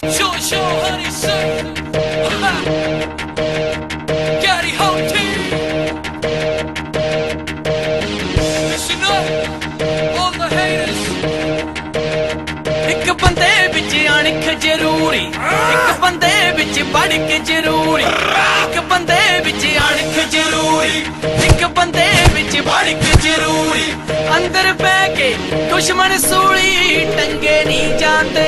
Show honey sir. Gary Houghton. Listen up, all the haters. एक बंदे बिच अणख जरूरी, एक बंदे बिच बढ़ के जरूरी, एक बंदे बिच अणख जरूरी, एक बंदे बिच बढ़ के जरूरी। अंदर बह के दुश्मन सूली टंगे नहीं जाते,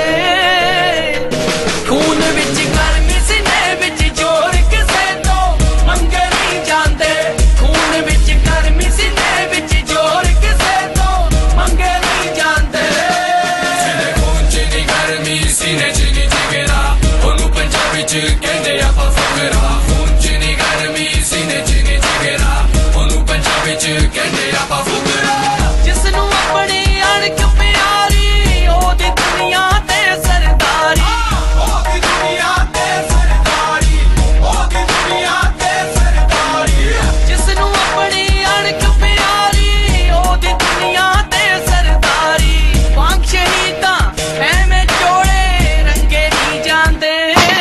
खून विच गर्मी सीने विच जोर किसे तो मंगे नहीं जाते, खून विच गर्मी सीने विच जोर किसे तो मंगे नहीं जाते। सीने खून च नी गर्मी सीने च नी जिगरा, ओनू पंजाबी च कहंदे आपां फकरा। खून च नी गर्मी सीने च नी जिगरा, ओनू पंजाबी च कहंदे आपां फकरा। जिसनू अपनी अणख प्यारी ओदी दुनिया ते सरदारी, ओदी दुनिया ते सरदारी, ओदी दुनिया ते सरदारी। जिसनू अपनी अणख प्यारी ओदी दुनिया ते सरदारी। वांग शहीदां ऐवें चोले रंगे नहीं जांदे,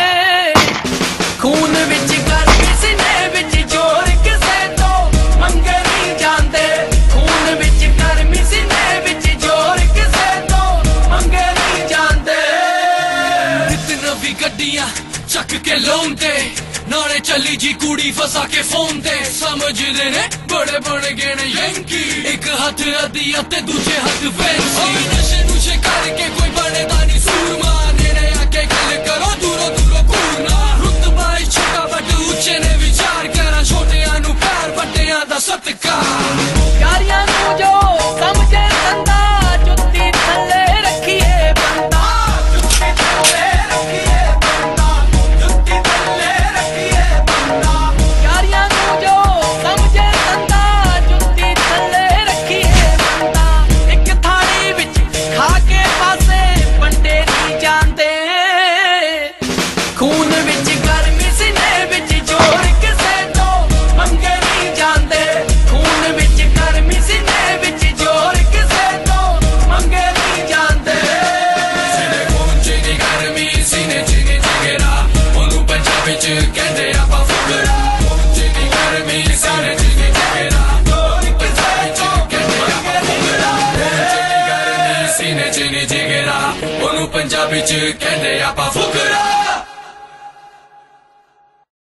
खून विच गर्मी सीने विच जोर किसे तो मंगे नहीं जांदे, खून विच गर्मी सीने विच जोर किसे तो मंगे नहीं जांदे। नित नवी गड्डियां चक के लौंदे, नाले चली जी कुड़ी फसा के फोन दे। समझदे ने बड़े बन गए ने यंकी, एक हाथ अदिया ते दूजे हाथ फैंसी। नशे नुशे करके कोई बनेदा नहीं सूरमा, नेड़े आके गल करो दूरों दूरों घूरना। रुतबा छोटा बट उच्चे ने विचार करा, छोटियां नू प्यार बड्डियां दा सत्कार। यारियां नू जो समझे बंदा जुत्ती थल्ले रखिए बंदा, जुत्ती थल्ले रखिए बंदा, जुत्ती थल्ले रखिए बंदा। यारियां नू जो समझे बंदा जुत्ती थल्ले रखिए बंदा। एक थाली विच खा के पासे वंडे नहीं जांदे, खून विच गर्मी सीने विच जोर किसे तो मंगे नहीं जांदे, खून विच गर्मी सीने विच जोर किसे तो मंगे नहीं जांदे। सीने खून च नी गर्मी सीने च नी जिगरा, ओनू पंजाबी च कहंदे आपां फकरा। खून च नी गर्मी सीने च नी जिगरा, ओनू पंजाबी च कहंदे आपां फकरा। खून च नी गर्मी सीने च नी जिगरा, ओनू पंजाबी च कहंदे आपां फकरा।